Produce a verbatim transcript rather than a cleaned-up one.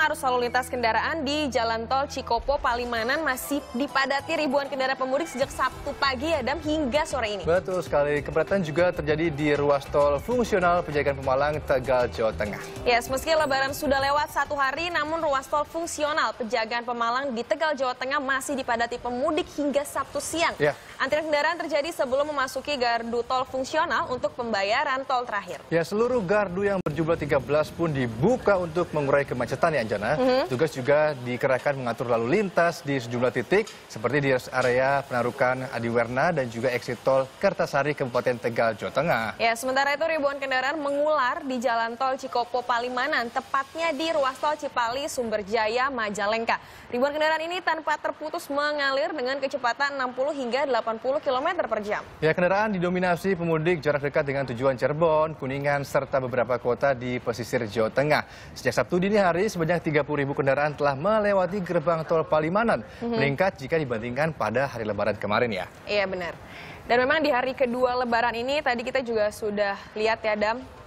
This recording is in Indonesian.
arus lalu lintas kendaraan di Jalan Tol Cikopo Palimanan masih dipadati ribuan kendaraan pemudik sejak Sabtu pagi, Adam, hingga sore ini. Betul sekali. Kepadatan juga terjadi di ruas tol fungsional Pejagaan Pemalang, Tegal, Jawa Tengah. Yes, meski Lebaran sudah lewat satu hari, namun ruas tol fungsional Pejagaan Pemalang di Tegal, Jawa Tengah masih dipadati pemudik hingga Sabtu siang. Ya. Antrian kendaraan terjadi sebelum memasuki gardu tol fungsional untuk pembayaran tol terakhir. Ya, seluruh gardu yang berjumlah tiga belas pun dibuka untuk mengurai kemacetan ya, Anjana. Mm-hmm. Tugas juga dikerahkan mengatur lalu lintas di sejumlah titik seperti di area Penarukan Adiwerna dan juga exit tol Kertasari, Kabupaten Tegal, Jawa Tengah. Ya, sementara itu ribuan kendaraan mengular di Jalan Tol Cikopo Palimanan, tepatnya di ruas tol Cipali, Sumberjaya, Majalengka. Ribuan kendaraan ini tanpa terputus mengalir dengan kecepatan enam puluh hingga delapan puluh kilometer per jam. Ya, kendaraan didominasi pemudik jarak dekat dengan tujuan Cirebon, Kuningan, serta beberapa kota di pesisir Jawa Tengah. Sejak Sabtu dini hari, sebanyak tiga puluh ribu kendaraan telah melewati gerbang tol Palimanan, mm-hmm. meningkat jika dibandingkan pada hari Lebaran kemarin ya. Iya, benar. Dan memang di hari kedua Lebaran ini tadi kita juga sudah lihat ya, Dam,